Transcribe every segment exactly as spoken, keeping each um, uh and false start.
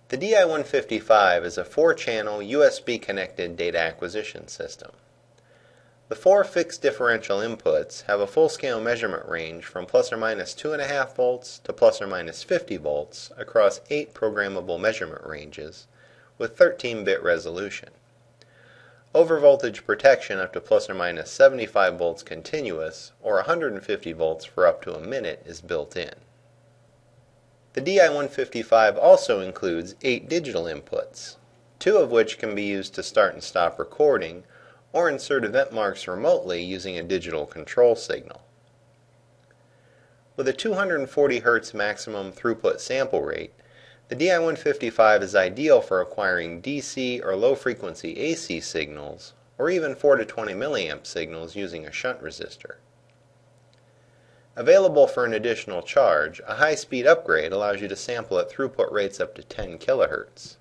The D I one fifty-five is a four-channel U S B-connected data acquisition system. The four fixed differential inputs have a full-scale measurement range from plus or minus two point five volts to plus or minus fifty volts across eight programmable measurement ranges with thirteen bit resolution. Overvoltage protection up to plus or minus seventy-five volts continuous or one hundred fifty volts for up to a minute is built in. The D I one fifty-five also includes eight digital inputs, two of which can be used to start and stop recording or insert event marks remotely using a digital control signal. With a two hundred forty hertz maximum throughput sample rate, the D I one fifty-five is ideal for acquiring D C or low-frequency A C signals or even four to twenty milliamp signals using a shunt resistor. Available for an additional charge, a high-speed upgrade allows you to sample at throughput rates up to ten kilohertz.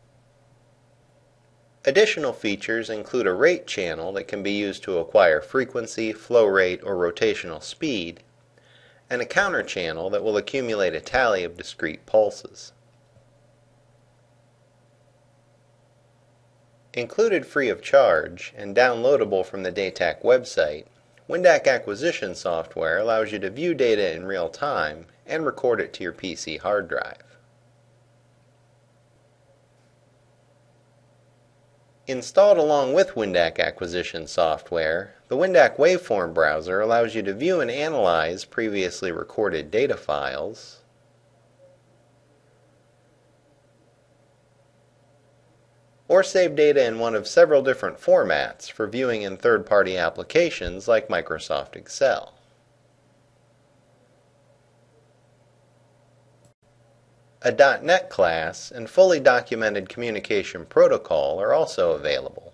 Additional features include a rate channel that can be used to acquire frequency, flow rate, or rotational speed, and a counter channel that will accumulate a tally of discrete pulses. Included free of charge and downloadable from the D A T A C website, WinDAC acquisition software allows you to view data in real time and record it to your P C hard drive. Installed along with WinDAC acquisition software, the WinDAC waveform browser allows you to view and analyze previously recorded data files, or save data in one of several different formats for viewing in third-party applications like Microsoft Excel. A dot net class and fully documented communication protocol are also available.